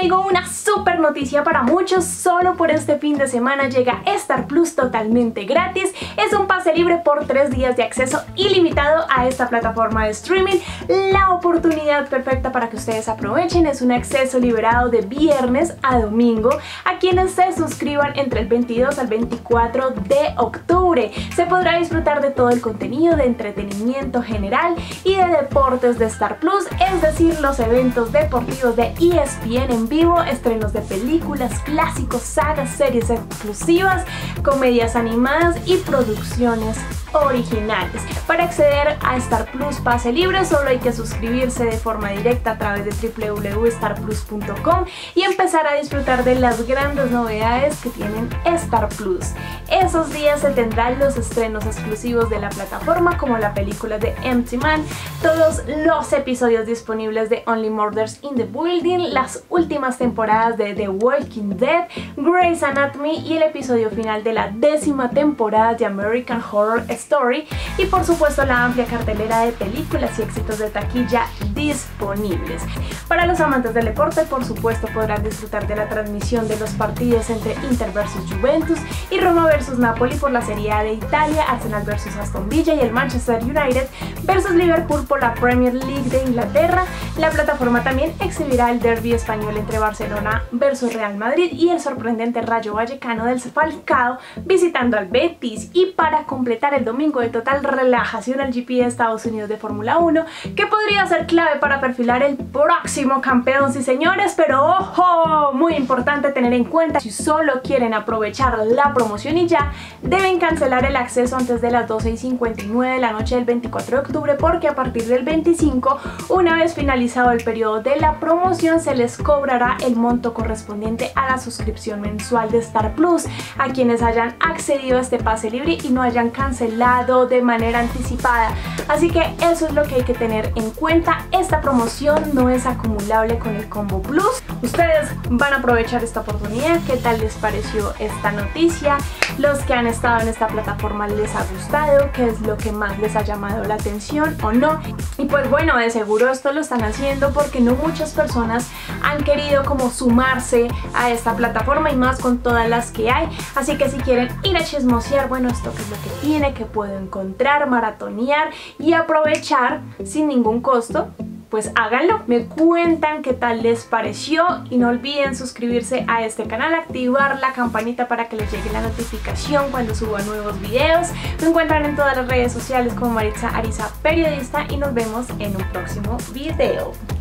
traigo una super noticia para muchos. Solo por este fin de semana llega Star Plus totalmente gratis. Es un pase libre por 3 días de acceso ilimitado a esta plataforma de streaming. La oportunidad perfecta para que ustedes aprovechen es un acceso liberado de viernes a domingo a quienes se suscriban entre el 22 al 24 de octubre. Se podrá disfrutar de todo el contenido de entretenimiento general y de deportes de Star Plus, es decir, los eventos deportivos de ESPN en vivo, estrenos de películas, clásicos, sagas, series exclusivas, comedias animadas y producciones originales. Para acceder a Star Plus pase libre solo hay que suscribirse de forma directa a través de www.starplus.com y empezar a disfrutar de las grandes novedades que tienen Star Plus. Esos días se tendrán los estrenos exclusivos de la plataforma como la película de Empty Man, todos los episodios disponibles de Only Murders in the Building, las últimas temporadas de The Walking Dead, Grey's Anatomy y el episodio final de la 10ª temporada de American Horror Story y por supuesto la amplia cartelera de películas y éxitos de taquilla disponibles. Para los amantes del deporte, por supuesto podrán disfrutar de la transmisión de los partidos entre Inter vs Juventus y Roma vs Napoli por la Serie A de Italia, Arsenal vs Aston Villa y el Manchester United vs Liverpool por la Premier League de Inglaterra. La plataforma también exhibirá el derbi español entre Barcelona vs Real Madrid y el sorprendente Rayo Vallecano del Falcao visitando al Betis. Y para completar el domingo de total relajación al GP de Estados Unidos de Fórmula 1, que podría ser clave para perfilar el próximo campeón, sí señores, pero ojo, muy importante tener en cuenta, si solo quieren aprovechar la promoción y ya, deben cancelar el acceso antes de las 12:59 de la noche del 24 de octubre, porque a partir del 25, una vez finalizado el periodo de la promoción, se les cobrará el monto correspondiente a la suscripción mensual de Star Plus a quienes hayan accedido a este pase libre y no hayan cancelado de manera anticipada. Así que eso es lo que hay que tener en cuenta. Esta promoción no es acumulable con el Combo Plus. Ustedes van a aprovechar esta oportunidad. ¿Qué tal les pareció esta noticia? Los que han estado en esta plataforma, ¿les ha gustado? ¿Qué es lo que más les ha llamado la atención o no? Y pues bueno, de seguro esto lo están haciendo porque no muchas personas han querido como sumarse a esta plataforma y más con todas las que hay. Así que si quieren ir a chismosear, bueno, esto que es lo que tiene, que puedo encontrar, maratonear y aprovechar sin ningún costo, pues háganlo, me cuentan qué tal les pareció y no olviden suscribirse a este canal, activar la campanita para que les llegue la notificación cuando suba nuevos videos. Me encuentran en todas las redes sociales como Maritza Ariza Periodista y nos vemos en un próximo video.